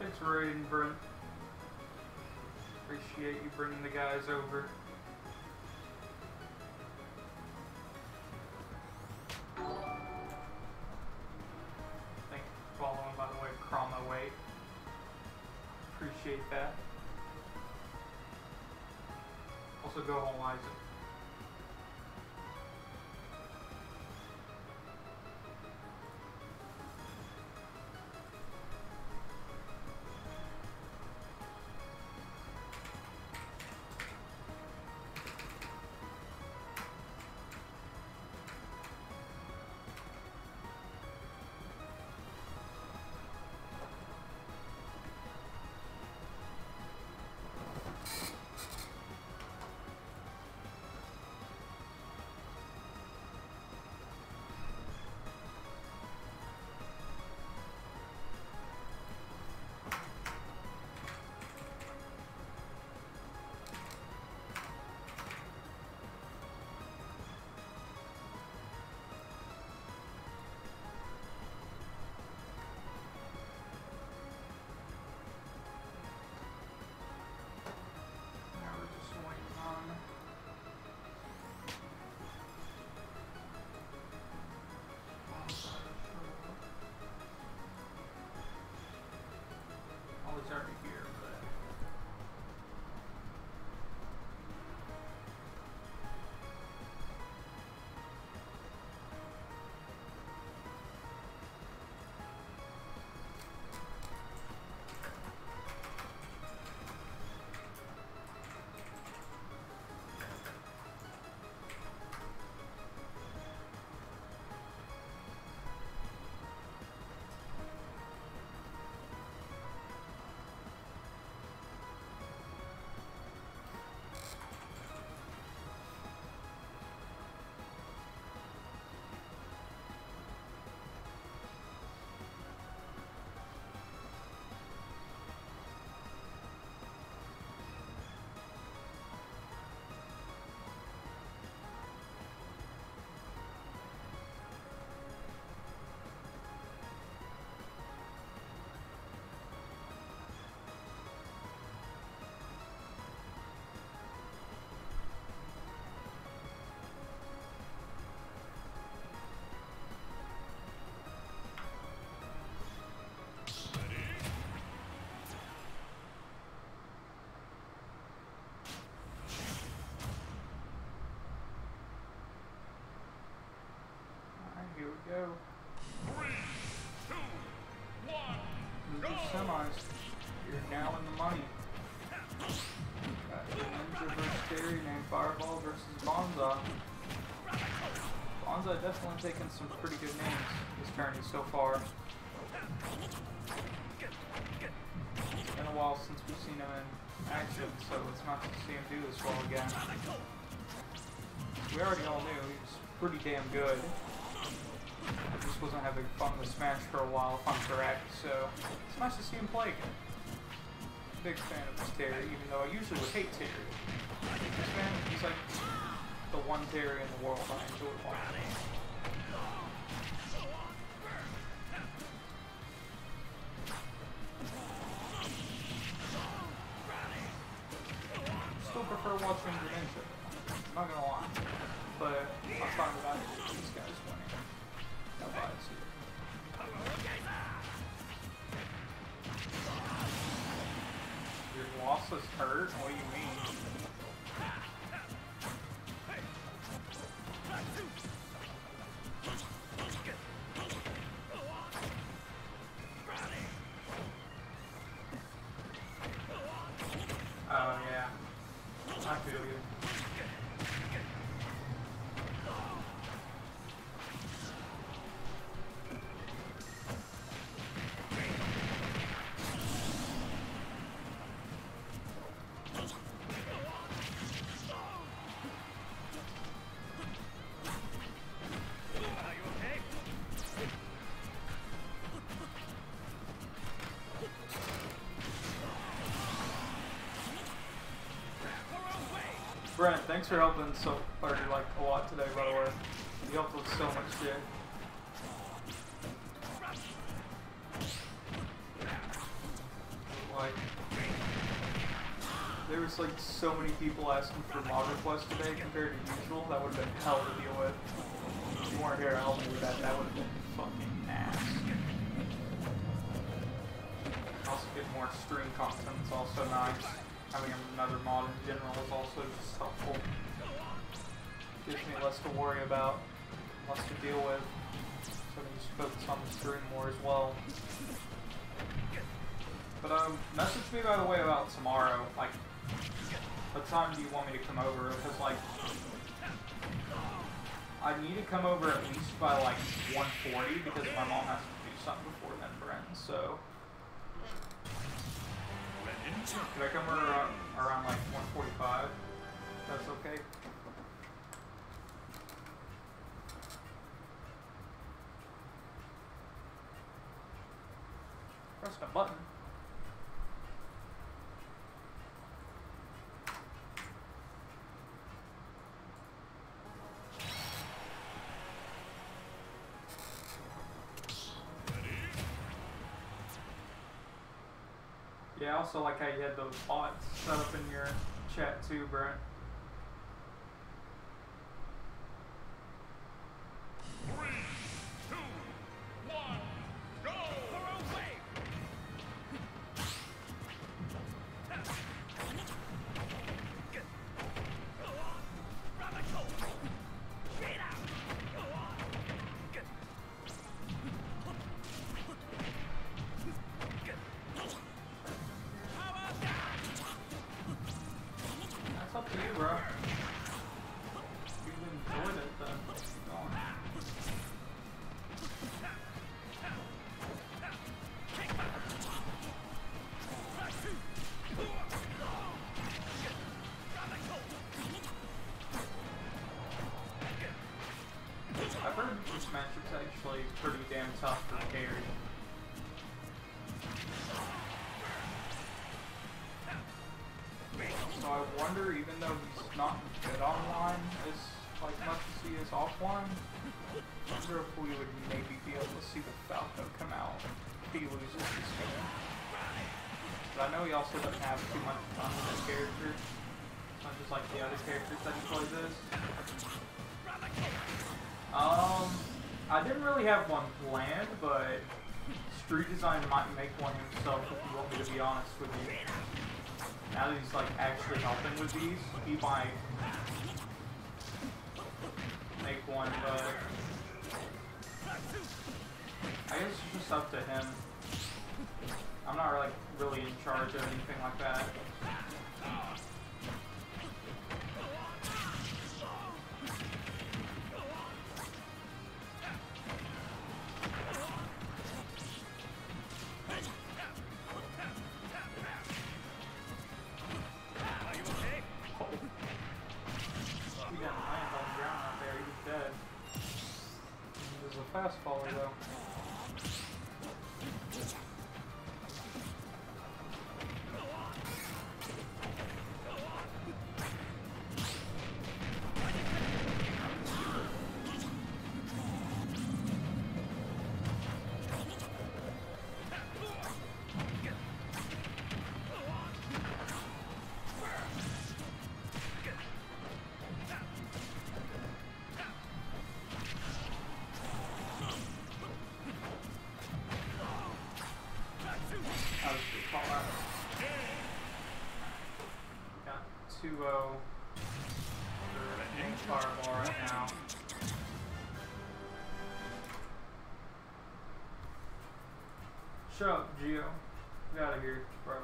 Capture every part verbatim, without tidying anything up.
Thanks for raiding, Brent. Appreciate you bringing the guys over. Thank you for following, by the way, Chroma Wait. Appreciate that. Also, go home, Isaac. Already here, but here we go. Three, two, one, Move your semis. You're now in the money. Got Ninja versus Terry named Fireball versus Bonza. Bonza definitely taken some pretty good names this tourney so far. It's been a while since we've seen him in action, so it's nice to see him do this well again. We already all knew he was pretty damn good. I just wasn't having fun with Smash for a while, if I'm correct, so it's nice to see him play again. Big fan of this Terry, even though I usually would hate Terry. This man, he's like the one Terry in the world I enjoy watching. Still prefer watching Greninja, I'm not gonna lie. But I'm fine with either of these guys winning. No bias here. Your loss is hurt? What do you mean? Oh yeah. I feel you. Brent, thanks for helping so or like a lot today, by the way. You helped with so much shit. there was like so many people asking for mod requests today compared to usual. That would have been hell to deal with. If you weren't here to help me with that, that would have been fucking ass. Also get more stream content is also nice. Having another mod in general is also just helpful. Gives me less to worry about, less to deal with. So I can just focus on the stream more as well. But um, message me by the way about tomorrow. Like, what time do you want me to come over? Because like, I need to come over at least by like one forty because my mom has to do something before then, Brent. So, could I come over around, around like one forty-five? That's okay. Pressing a button. Yeah, I also like how you had those bots set up in your chat too, Brent. Three, two, one, go! That's up to you, bro. You enjoyed it, then keep going. I've heard this matchup's actually pretty damn tough for carry. So I wonder, even though he's not good online as like much as he is offline, I wonder if we would maybe be able to see the Falco come out if he loses this game. But I know he also doesn't have too much fun with his character, not just like the other characters that he plays as. Um, I didn't really have one planned, but Street Design might make one himself if you want me to be honest with you. Now that he's like actually helping with these, he might make one, but I guess it's just up to him. I'm not like really in charge of anything like that. Fast faller though. two oh for Fireball right now. Shut up, Geo. Get out of here, bro.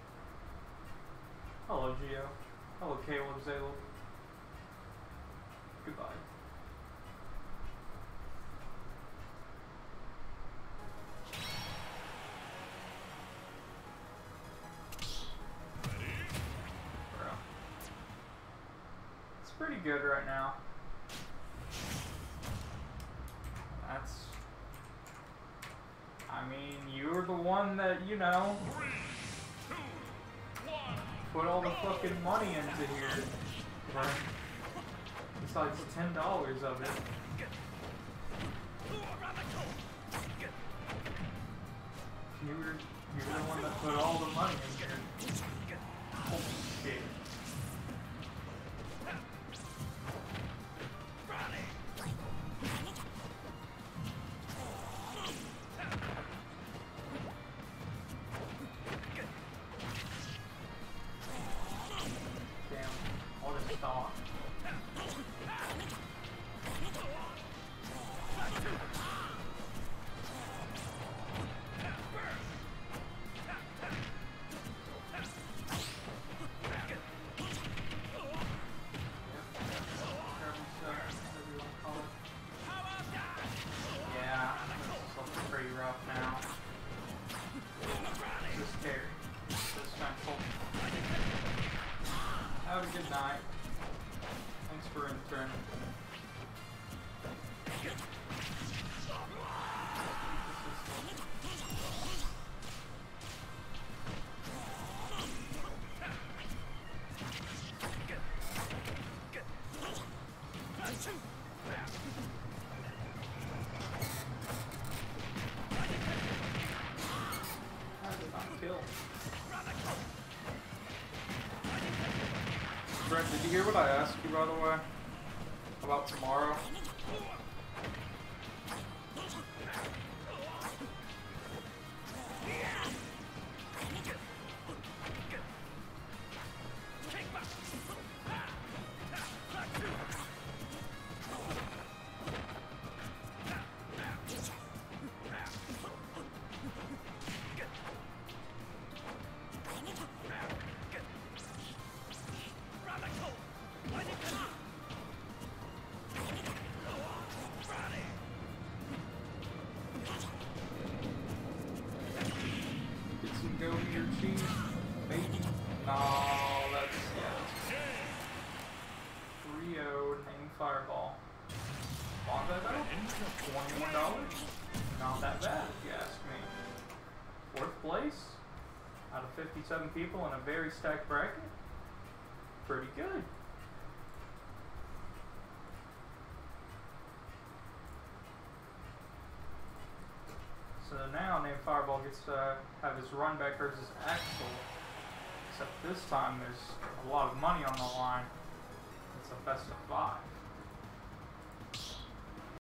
Hello, Geo. Hello, Caleb Zale. Goodbye. Pretty good right now. That's, I mean, you were the one that, you know, put all the fucking money into here. Right? Besides ten dollars of it. You were, you were the one that put all the money in here. Holy shit. Damn, all this thought. Have a good night. Thanks for returning. How did I kill? Brent, did you hear what I asked you, by the way? About tomorrow? Go here, cheese, baby. No, that's yeah. three oh hanging fireball. Want that though? twenty-one dollars? Not that bad if you ask me. Fourth place out of fifty-seven people in a very stacked bracket. Pretty good. So now Named Fireball gets to have his run back versus Axel. Except this time there's a lot of money on the line. It's a best of five.